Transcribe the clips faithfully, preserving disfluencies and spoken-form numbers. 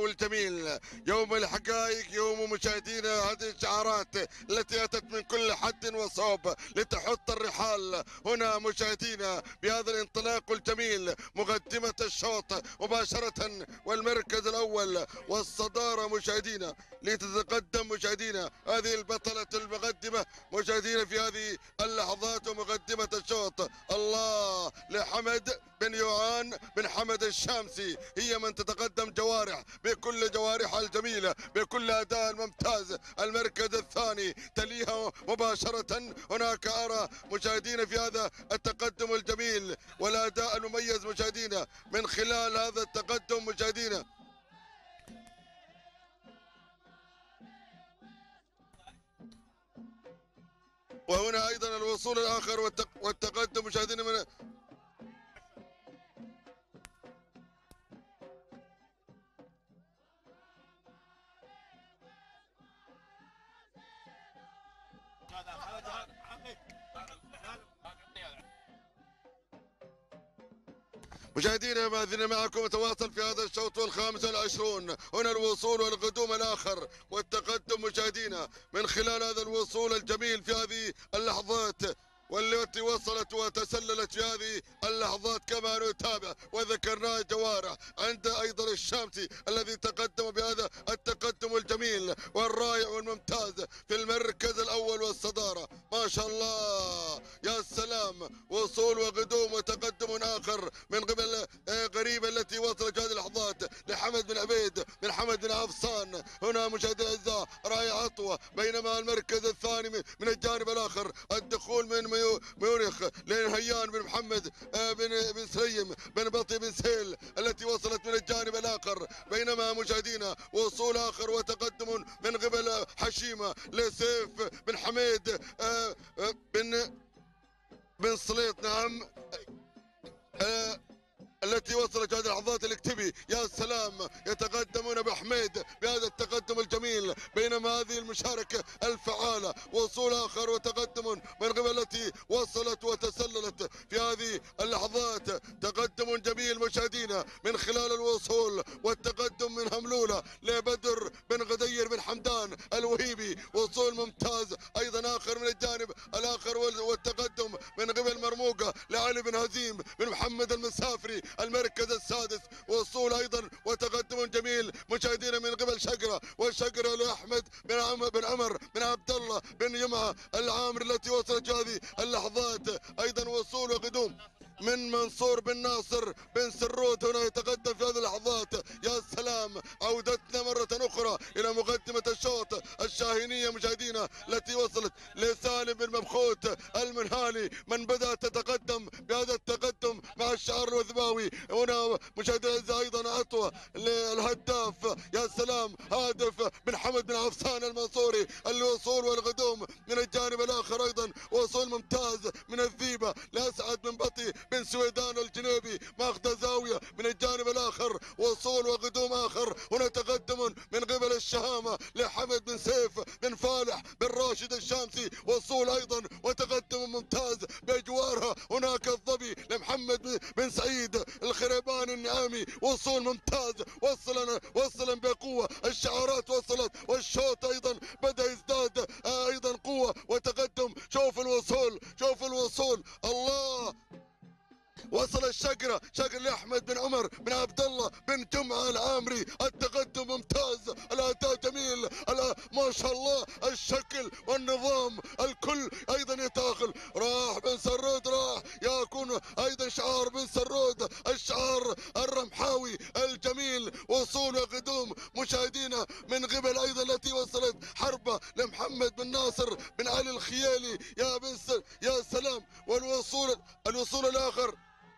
الجميل، يوم الحقائق، يوم مشاهدينا هذه الشعارات التي أتت من كل حد وصوب لتحط الرحال هنا مشاهدينا بهذا الانطلاق الجميل. مقدمة الشوط مباشرة والمركز الأول والصدارة مشاهدينا لتتقدم مشاهدينا هذه البطلة المقدمة مشاهدينا في هذه اللحظات ومقدمة الشوط. الله لحمد بن يوعان بن حمد الشامسي، هي من تتقدم جوارح بكل جوارحها الجميلة بكل أداء ممتاز. المركز الثاني تليها مباشرة هناك أرى مشاهدينا في هذا التقدم الجميل والأداء المميز مشاهدينا من خلال هذا التقدم مشاهدينا. وهنا أيضا الوصول الآخر والتقدم مشاهدينا من مشاهدينا ما زلنا معكم نتواصل في هذا الشوط الخامس والعشرون. هنا الوصول والقدوم الآخر والتقدم مشاهدينا من خلال هذا الوصول الجميل في هذه اللحظات والتي وصلت وتسللت في هذه اللحظات كما نتابع وذكرناه جوارح عند ايضا الشامسي الذي تقدم بهذا التقدم الجميل والرائع والممتاز في المركز الاول والصداره. ما شاء الله يا سلام، وصول وقدوم وتقدم اخر من قبل قريبه التي وصلت في هذه اللحظات لحمد بن عبيد بن حمد بن عفصان. هنا مشاهدينا الاعزاء راي عطوه، بينما المركز الثاني من الجانب الاخر الدخول من ميونخ لين هيان بن محمد بن بن سليم بن بطي بن سهيل التي وصلت من الجانب الاخر. بينما مشاهدينا وصول اخر وتقدم من قبل حشيمه لسيف بن حميد بن بن سليط نعم التي وصلت هذه اللحظات الاكتبي. يا سلام، يتقدمون بحميد بهذا التقدم الجميل. بينما هذه المشاركة الفعالة وصول آخر وتقدم من قبل التي وصلت وتسللت في هذه اللحظات. تقدم جميل مشاهدينا من خلال الوصول والتقدم من هملولة لبدر بن غدير بن حمدان الوهيبي، وصول ممتاز أيضا آخر من الجانب الآخر والتقدم من قبل مرموقة لعلي بن هزيم بن محمد المسافري المركز السادس. وصول ايضا وتقدم جميل مشاهدينا من قبل شقره والشقره لاحمد بن عمر بن عمر بن عبد الله بن يمعه العامر التي وصلت هذه اللحظات. ايضا وصول وقدوم من منصور بن ناصر بن سرود هنا يتقدم في هذه اللحظات. يا سلام، عودتنا مرة أخرى إلى مقدمة الشوط الشاهينية مشاهدينا التي وصلت لسالم بن مبخوت المنهالي من بدأت تتقدم بهذا التقدم مع الشعار الوثباوي. هنا مشاهدينا أيضا عطوة للهداف يا سلام هادف بن حمد بن عفصان المنصوري. الوصول والقدوم من الجانب الآخر أيضا وصول ممتاز من الذيبة لأسعد بن بطي بن سويدان الجنيبي ماخذ زاويه من الجانب الاخر. وصول وقدوم اخر هنا تقدم من قبل الشهامه لحمد بن سيف بن فالح بن راشد الشامسي. وصول ايضا وتقدم ممتاز باجوارها هناك الظبي لمحمد بن سعيد الخريبان النعامي. وصول ممتاز وصلا وصلا بقوه، الشعارات وصلت والشوط ايضا بدا يزداد ايضا قوه وتقدم. شوف الوصول شوف الوصول الله، وصل الشقرة شقر لأحمد بن عمر بن عبد الله بن جمعة العامري. التقدم ممتاز، الأداء جميل، ما شاء الله الشكل والنظام الكل أيضا يتاخل. راح بن سرود راح يكون أيضا شعار بن سرود الشعار الرمحاوي الجميل. وصول وقدوم مشاهدينا من قبل أيضا التي وصلت حربة لمحمد بن ناصر بن علي الخيالي. يا بن س... يا سلام، والوصول الوصول الآخر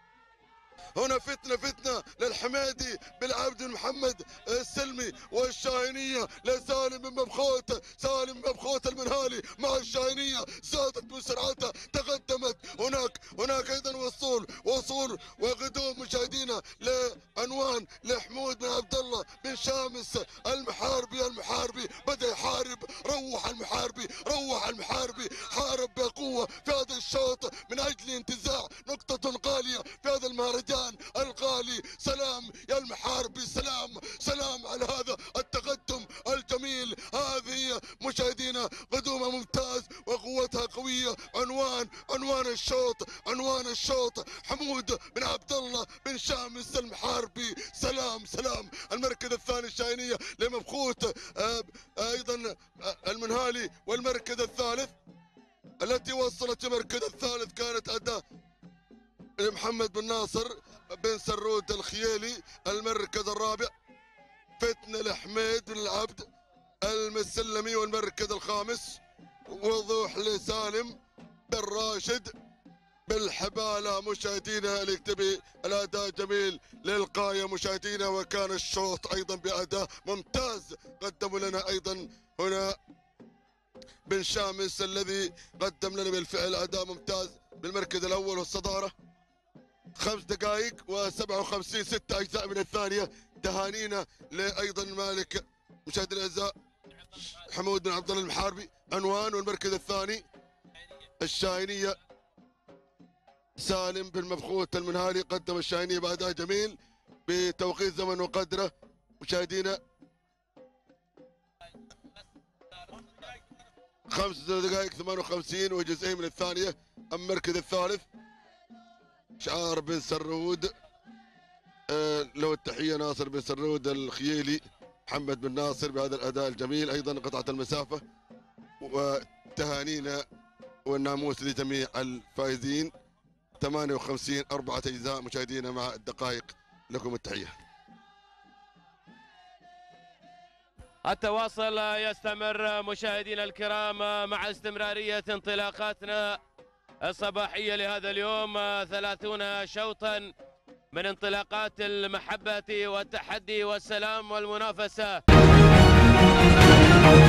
هنا فتنة فتنة للحميدي بالعبد بن محمد السلمي والشاهينية لسالم بن مبخوت سالم بن مبخوت المنهالي مع الشاهينية زادت من سرعتها تقدمت. هناك هناك ايضا وصول وصول وقدوم مشاهدينا لعنوان لحمود بن عبد الله بن شامس المحاربي. المحاربي بدأ يحارب، روح المحاربي روح المحاربي، حارب بقوة في هذا الشوط من اجل انتزاع نقطة غالية في هذا المهرجان الغالي. سلام يا المحاربي، سلام سلام على هذا الشاهينية قدومها ممتاز وقوتها قوية. عنوان عنوان الشوط عنوان الشوط حمود بن عبد الله بن شامس المحاربي. سلام سلام. المركز الثاني الشاهينية لمبخوت ايضا المنهالي. والمركز الثالث التي وصلت المركز الثالث كانت اداء محمد بن ناصر بن سرود الخيالي. المركز الرابع فتن الحميد بن العبد المسلمي. والمركز الخامس وضوح لسالم بن راشد بالحبالة. مشاهدينا الاكتبي الاداء جميل للقاية مشاهدينا. وكان الشوط ايضا باداء ممتاز قدموا لنا ايضا هنا بن شامس الذي قدم لنا بالفعل اداء ممتاز بالمركز الاول والصدارة. خمس دقائق وسبعة وخمسين ستة اجزاء من الثانية. تهانينا لايضا مالك مشاهدينا الاعزاء حمود بن عبد الله المحاربي. عنوان. والمركز الثاني الشاهينية سالم بن مبخوت المنهالي قدم الشاهينية بأداء جميل بتوقيت زمن وقدره. مشاهدينا خمس دقائق ثمانية وخمسين وجزئين من الثانية. المركز الثالث شعار بن سرود آه له التحية ناصر بن سرود الخيالي. محمد بن ناصر بهذا الأداء الجميل أيضا قطعة المسافة. وتهانينا والناموس لجميع الفائزين. ثمانية وخمسين أربعة أجزاء مشاهدينا مع الدقائق. لكم التحية. التواصل يستمر مشاهدينا الكرام مع استمرارية انطلاقاتنا الصباحية لهذا اليوم. ثلاثون شوطا من انطلاقات المحبة والتحدي والسلام والمنافسة.